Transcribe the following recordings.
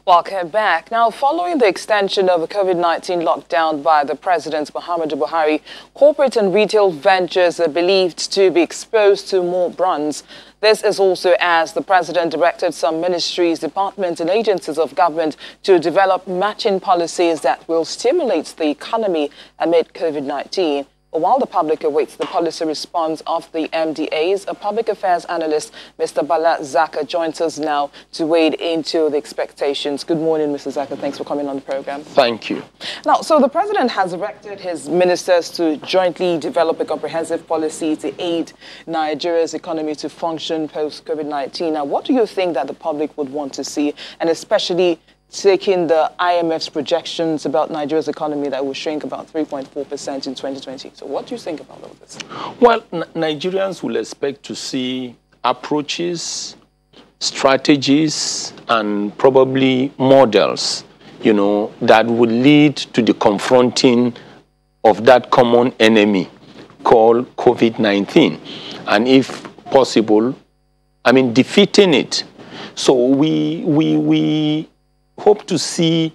Welcome back. Now, following the extension of the COVID-19 lockdown by the President Muhammadu Buhari, corporate and retail ventures are believed to be exposed to more runs. This is also as the President directed some ministries, departments and agencies of government to develop matching policies that will stimulate the economy amid COVID-19. While the public awaits the policy response of the MDAs, a public affairs analyst, Mr. Bala Zaka, joins us now to wade into the expectations. Good morning, Mr. Zaka. Thanks for coming on the program. Thank you. Now, so the President has directed his ministers to jointly develop a comprehensive policy to aid Nigeria's economy to function post-COVID-19. Now, what do you think that the public would want to see, and especially taking the IMF's projections about Nigeria's economy that will shrink about 3.4% in 2020. So what do you think about all this? Well, Nigerians will expect to see approaches, strategies, and probably models, that would lead to the confronting of that common enemy called COVID-19. And if possible, defeating it. So we hope to see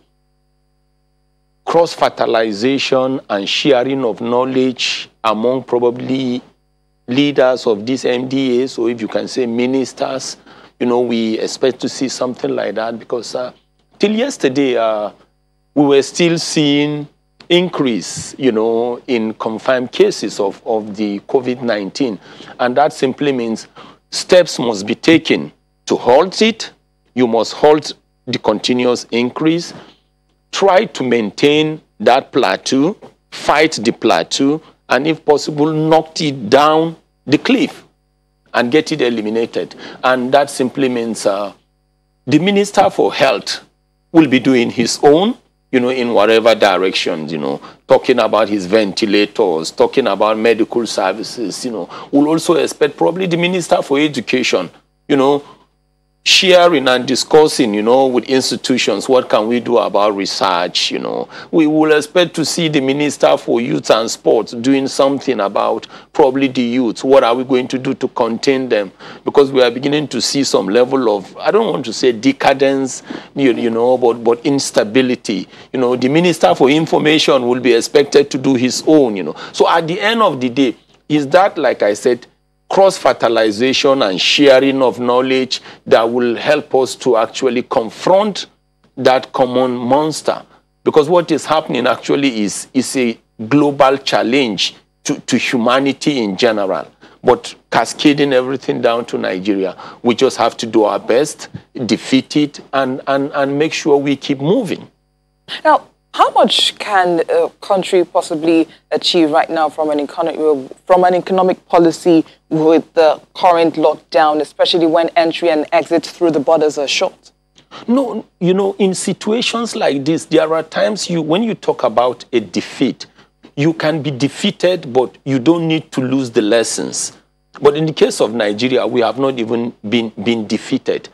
cross-fertilization and sharing of knowledge among probably leaders of these MDAs, or if you can say ministers. We expect to see something like that because till yesterday, we were still seeing increase, in confirmed cases of the COVID-19. And that simply means steps must be taken to halt it. You must halt the continuous increase, try to maintain that plateau, fight the plateau, and if possible, knock it down the cliff and get it eliminated. And that simply means the Minister for Health will be doing his own, in whatever direction, talking about his ventilators, talking about medical services, We'll also expect probably the Minister for Education, sharing and discussing, with institutions, what can we do about research, We will expect to see the Minister for Youth and Sports doing something about probably the youth. What are we going to do to contain them? Because we are beginning to see some level of, I don't want to say decadence, but instability. The Minister for Information will be expected to do his own, So at the end of the day, is that, like I said, cross-fertilization and sharing of knowledge that will help us to actually confront that common monster. Because what is happening actually is a global challenge to humanity in general. But cascading everything down to Nigeria, we just have to do our best, defeat it, and make sure we keep moving. Now, how much can a country possibly achieve right now from an economic policy with the current lockdown, especially when entry and exit through the borders are short? No, in situations like this, there are times when you talk about a defeat, you can be defeated, but you don't need to lose the lessons. But in the case of Nigeria, we have not even been defeated.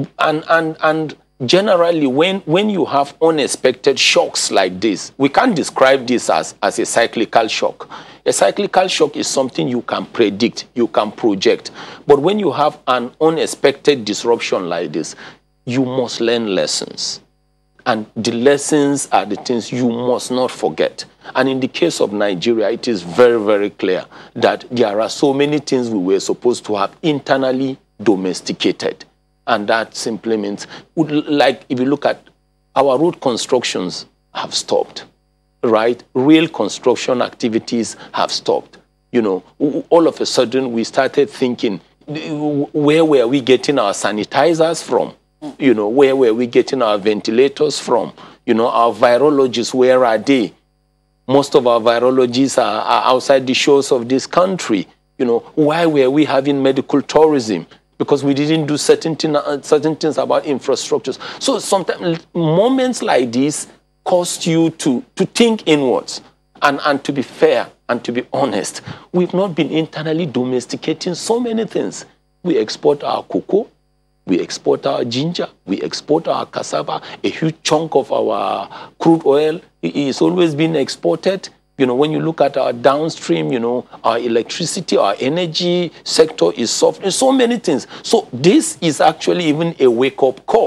And generally, when you have unexpected shocks like this, we can't describe this as a cyclical shock. A cyclical shock is something you can predict, you can project. But when you have an unexpected disruption like this, you must learn lessons. And the lessons are the things you must not forget. And in the case of Nigeria, it is very, very clear that there are so many things we were supposed to have internally domesticated. And that simply means, like if you look at our road constructions have stopped, right? Real construction activities have stopped. All of a sudden we started thinking, where were we getting our sanitizers from? Where were we getting our ventilators from? Our virologists, where are they? Most of our virologists are outside the shores of this country. Why were we having medical tourism? Because we didn't do certain things about infrastructures. So sometimes moments like this cause you to think inwards and to be fair and to be honest. We've not been internally domesticating so many things. We export our cocoa, we export our ginger, we export our cassava. A huge chunk of our crude oil is always been exported. When you look at our downstream, our electricity, our energy sector is soft, and so many things. So this is actually even a wake-up call.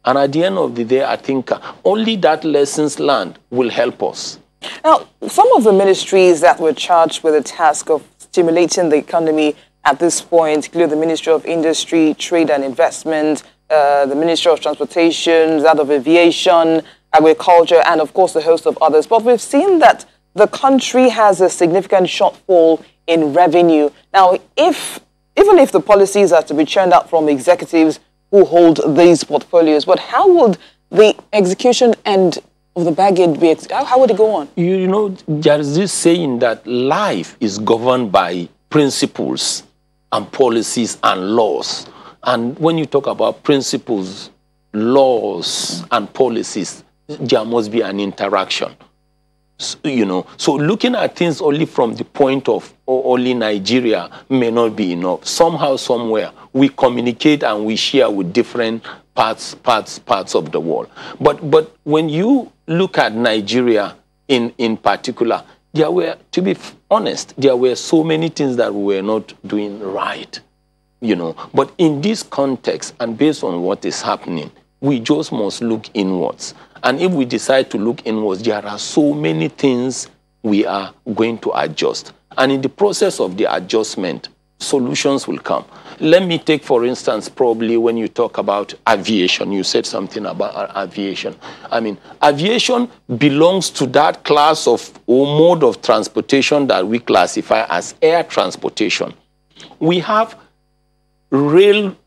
And at the end of the day, I think only that lessons learned will help us. Now, some of the ministries that were charged with the task of stimulating the economy at this point include the Ministry of Industry, Trade and Investment, the Ministry of Transportation, that of Aviation, Agriculture, and of course a host of others. But we've seen that the country has a significant shortfall in revenue. Now, even if the policies are to be churned out from executives who hold these portfolios, but how would the execution end of the baggage be? How would it go on? You know, there is this saying that life is governed by principles and policies and laws. And when you talk about principles, laws, and policies, there must be an interaction. So, you know, so looking at things only from the point of only Nigeria may not be enough. Somehow, somewhere, we communicate and we share with different parts of the world. But when you look at Nigeria in particular, there were, to be honest, there were so many things that we were not doing right, you know. But in this context, and based on what is happening, we just must look inwards. And if we decide to look inwards, there are so many things we are going to adjust. And in the process of the adjustment, solutions will come. Let me take, for instance, probably when you talk about aviation, you said something about aviation. I mean, aviation belongs to that class of or mode of transportation that we classify as air transportation. We have railways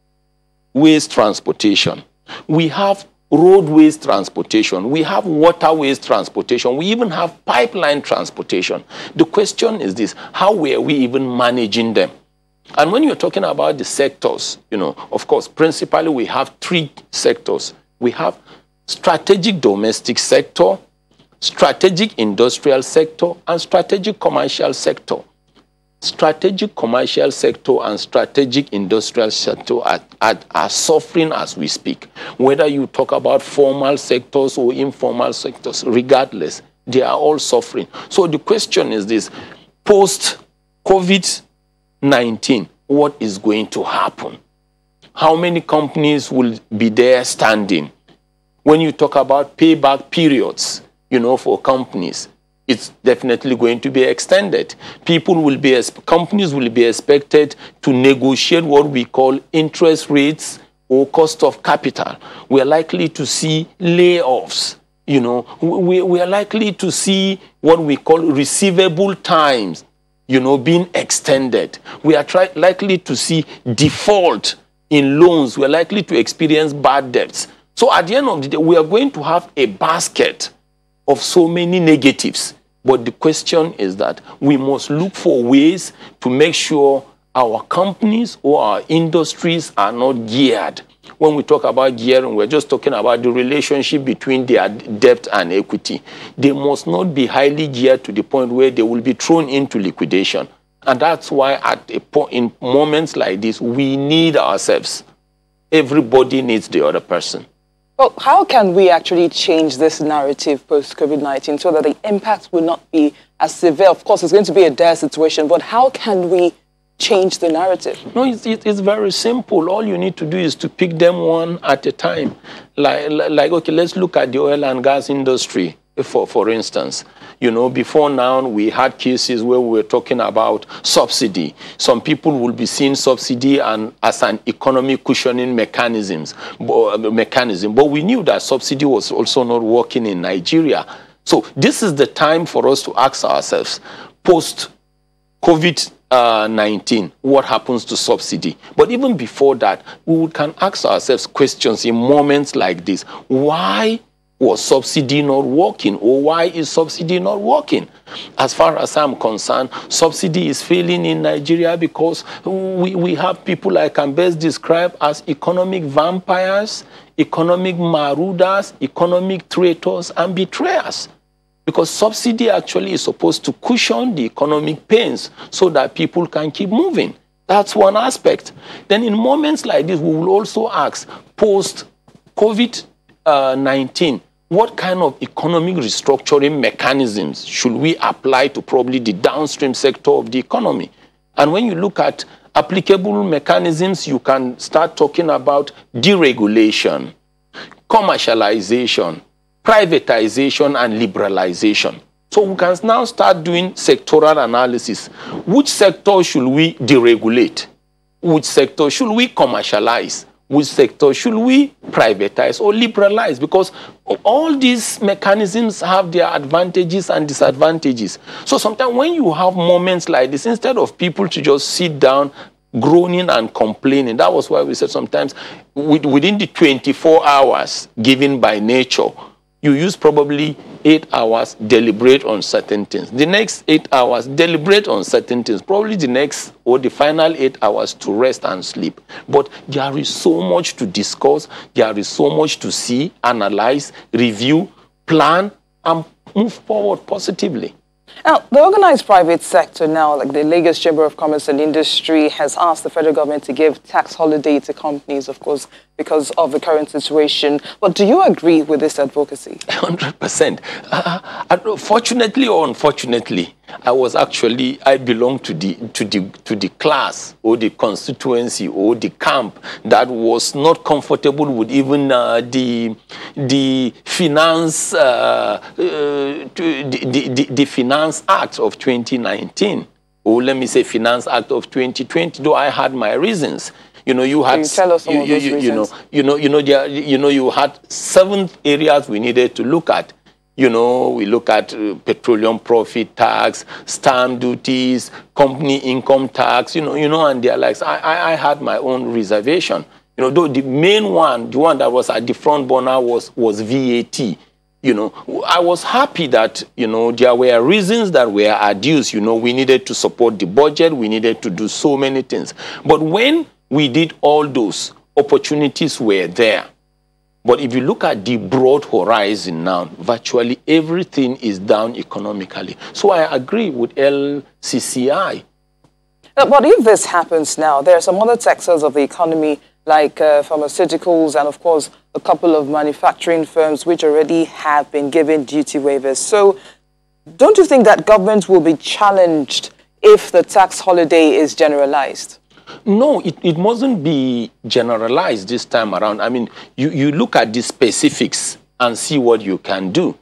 transportation. We have roadways transportation. We have waterways transportation. We even have pipeline transportation. The question is this: how were we even managing them? And when you're talking about the sectors, you know, of course, principally we have three sectors. We have strategic domestic sector, strategic industrial sector, and strategic commercial sector. Strategic commercial sector and strategic industrial sector are suffering as we speak. Whether you talk about formal sectors or informal sectors, regardless, they are all suffering. So the question is this: post-COVID-19, what is going to happen? How many companies will be there standing? When you talk about payback periods, you know, for companies, it's definitely going to be extended. Companies will be expected to negotiate what we call interest rates or cost of capital. We are likely to see layoffs. You know, we are likely to see what we call receivable times, you know, being extended. We are likely to see default in loans. We are likely to experience bad debts. So at the end of the day, we are going to have a basket of so many negatives. But the question is that we must look for ways to make sure our companies or our industries are not geared. When we talk about gearing, we're just talking about the relationship between their debt and equity. They must not be highly geared to the point where they will be thrown into liquidation. And that's why in moments like this, we need ourselves. Everybody needs the other person. Well, how can we actually change this narrative post-COVID-19 so that the impact will not be as severe? Of course, it's going to be a dire situation, but how can we change the narrative? No, it's very simple. All you need to do is to pick them one at a time. Like okay, let's look at the oil and gas industry, for instance. You know, before now, we had cases where we were talking about subsidy. Some people will be seeing subsidy as an economic cushioning mechanism. But we knew that subsidy was also not working in Nigeria. So this is the time for us to ask ourselves, post-COVID-19, what happens to subsidy? But even before that, we can ask ourselves questions in moments like this. Why was subsidy not working, or why is subsidy not working? As far as I'm concerned, subsidy is failing in Nigeria because we have people I can best describe as economic vampires, economic marauders, economic traitors, and betrayers. Because subsidy actually is supposed to cushion the economic pains so that people can keep moving. That's one aspect. Then in moments like this, we will also ask, post-COVID-19, what kind of economic restructuring mechanisms should we apply to probably the downstream sector of the economy? And when you look at applicable mechanisms, you can start talking about deregulation. commercialization, privatization, and liberalization. So we can now start doing sectoral analysis. Which sector should we deregulate? Which sector should we commercialize? Which sector should we privatize or liberalize? Because all these mechanisms have their advantages and disadvantages. So sometimes when you have moments like this, instead of people to just sit down groaning and complaining, that was why we said sometimes within the 24 hours given by nature, you use probably 8 hours, deliberate on certain things. The next 8 hours, deliberate on certain things. Probably the next or the final 8 hours to rest and sleep. But there is so much to discuss. There is so much to see, analyze, review, plan, and move forward positively. Now, the organized private sector now, like the Lagos Chamber of Commerce and Industry, has asked the federal government to give tax holiday to companies, of course, because of the current situation. But do you agree with this advocacy? 100%. Fortunately or unfortunately, I belong to the class or the constituency or the camp that was not comfortable with even the finance the Finance Act of 2019, or let me say Finance Act of 2020. Though I had my reasons. You know, you had. Can you tell us some of those reasons? You had 7 areas we needed to look at. You know, we look at petroleum profit tax, stamp duties, company income tax, and they're like, I had my own reservation. You know, though the main one, the one that was at the front burner was VAT. You know, I was happy that, there were reasons that were adduced. We needed to support the budget. We needed to do so many things. But when we did all those, opportunities were there. But if you look at the broad horizon now, virtually everything is down economically. So I agree with LCCI. But if this happens now, there are some other sectors of the economy like pharmaceuticals and, of course, a couple of manufacturing firms which already have been given duty waivers. So don't you think that government will be challenged if the tax holiday is generalized? No, it mustn't be generalized this time around. I mean, you look at the specifics and see what you can do.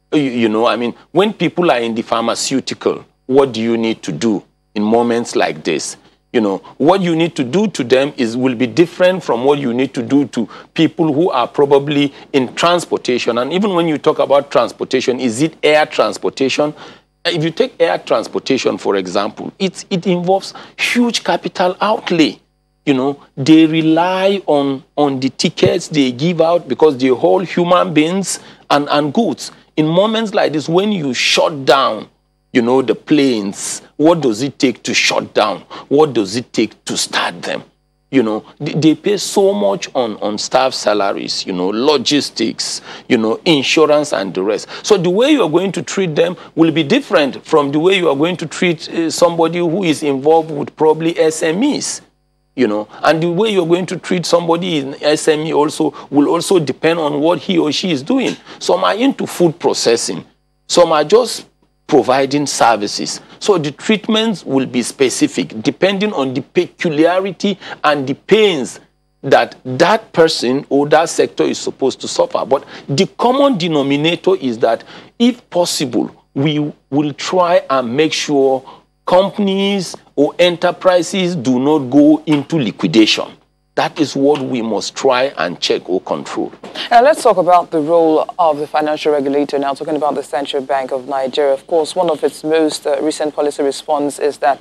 When people are in the pharmaceutical, what do you need to do in moments like this? What you need to do to them will be different from what you need to do to people who are probably in transportation. And even when you talk about transportation, is it air transportation? If you take air transportation, for example, it involves huge capital outlay. They rely on the tickets they give out because they hold human beings and goods. In moments like this, when you shut down, the planes, what does it take to shut down? What does it take to start them? They pay so much on staff salaries, logistics, insurance and the rest. So the way you are going to treat them will be different from the way you are going to treat somebody who is involved with probably SMEs. And the way you're going to treat somebody in SME will also depend on what he or she is doing. Some are into food processing. Some are just providing services. So the treatments will be specific depending on the peculiarity and the pains that that person or that sector is supposed to suffer. But the common denominator is that if possible, we will try and make sure companies or enterprises do not go into liquidation. That is what we must try and check or control. Now let's talk about the role of the financial regulator now, talking about the Central Bank of Nigeria. Of course, one of its most recent policy response is that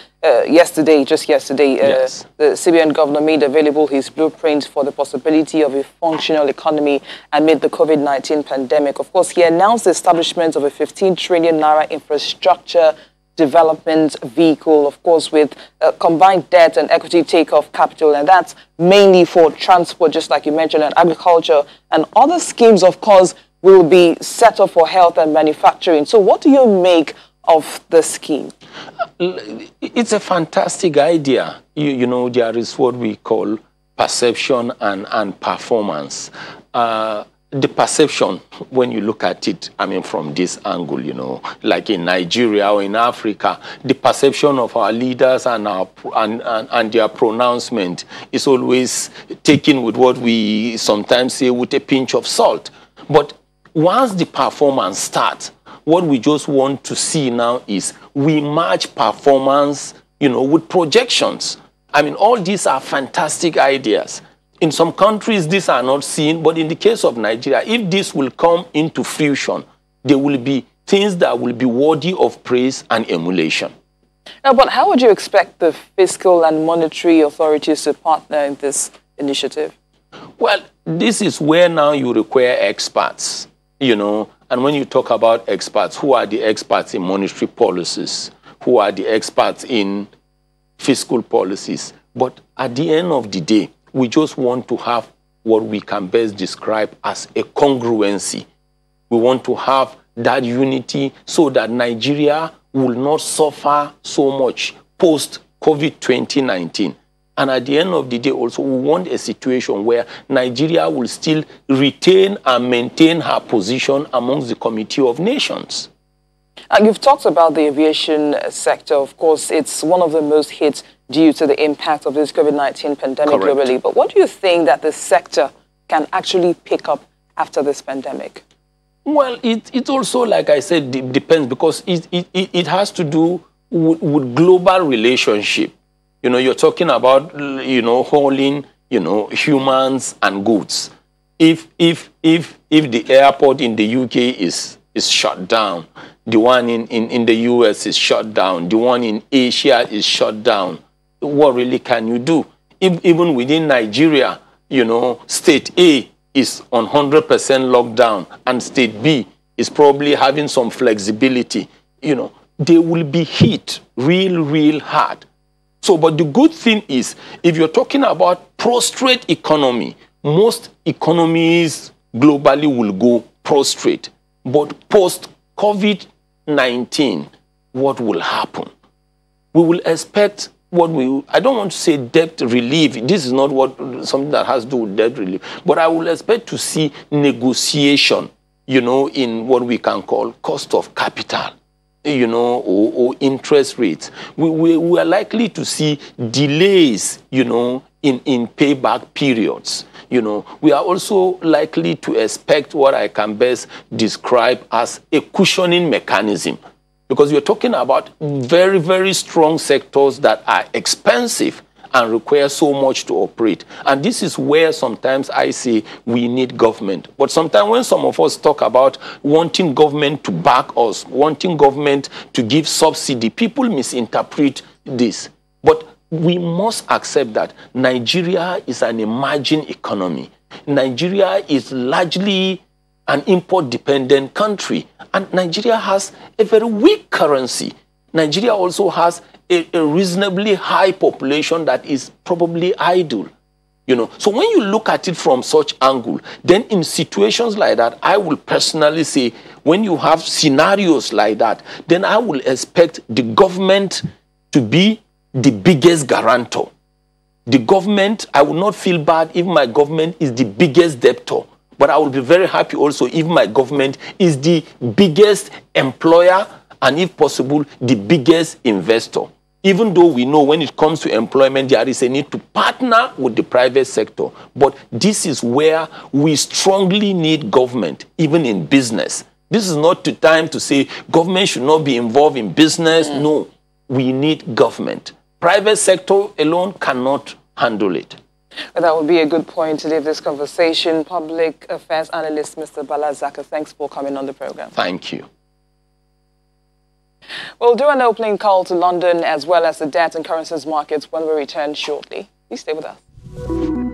just yesterday, yes, the CBN governor made available his blueprint for the possibility of a functional economy amid the COVID-19 pandemic. Of course, he announced the establishment of a 15 trillion naira infrastructure development vehicle, of course, with combined debt and equity takeoff capital, and that's mainly for transport, just like you mentioned, and agriculture, and other schemes, of course, will be set up for health and manufacturing. So what do you make of the scheme? It's a fantastic idea. There is what we call perception and performance. the perception, when you look at it, I mean, from this angle, you know, like in Nigeria or in Africa, the perception of our leaders and their pronouncement is always taken with what we sometimes say with a pinch of salt. But once the performance starts, what we just want to see now is we match performance, you know, with projections. I mean, all these are fantastic ideas. In some countries, these are not seen, but in the case of Nigeria, if this will come into fruition, there will be things that will be worthy of praise and emulation. But how would you expect the fiscal and monetary authorities to partner in this initiative? Well, this is where now you require experts, you know, and when you talk about experts, who are the experts in monetary policies? Who are the experts in fiscal policies? But at the end of the day, we just want to have what we can best describe as a congruency. We want to have that unity so that Nigeria will not suffer so much post-COVID 2019. And at the end of the day also, we want a situation where Nigeria will still retain and maintain her position amongst the Committee of Nations. You've talked about the aviation sector. Of course, it's one of the most hit due to the impact of this COVID-19 pandemic globally. But what do you think that the sector can actually pick up after this pandemic? Well, it also, like I said, depends, because it has to do with global relationship. You know, you're talking about, you know, hauling, you know, humans and goods. If the airport in the UK is shut down, the one in the US is shut down, the one in Asia is shut down, what really can you do? Even within Nigeria, you know, state A is on 100% lockdown and state B is probably having some flexibility. You know, they will be hit real hard. So, but the good thing is, if you're talking about prostrate economy, most economies globally will go prostrate. But post-COVID-19, what will happen? We will expect I don't want to say debt relief. This is not something that has to do with debt relief. But I will expect to see negotiation, you know, in what we can call cost of capital, you know, or interest rates. We are likely to see delays, you know, in payback periods. You know, we are also likely to expect what I can best describe as a cushioning mechanism. Because you're talking about very strong sectors that are expensive and require so much to operate. And this is where sometimes I say we need government. But sometimes when some of us talk about wanting government to back us, wanting government to give subsidy, people misinterpret this. But we must accept that Nigeria is an emerging economy. Nigeria is largely an import-dependent country, and Nigeria has a very weak currency. Nigeria also has a reasonably high population that is probably idle. You know, so when you look at it from such angle, then in situations like that, I will personally say, when you have scenarios like that, then I will expect the government to be the biggest guarantor. The government, I will not feel bad if my government is the biggest debtor. But I will be very happy also if my government is the biggest employer and, if possible, the biggest investor. Even though we know when it comes to employment, there is a need to partner with the private sector. But this is where we strongly need government, even in business. This is not the time to say government should not be involved in business. No, we need government. Private sector alone cannot handle it. Well, that would be a good point to leave this conversation. Public Affairs Analyst Mr. Bala Zakka, thanks for coming on the program. Thank you. We'll do an opening call to London as well as the debt and currencies markets when we return shortly. Please stay with us.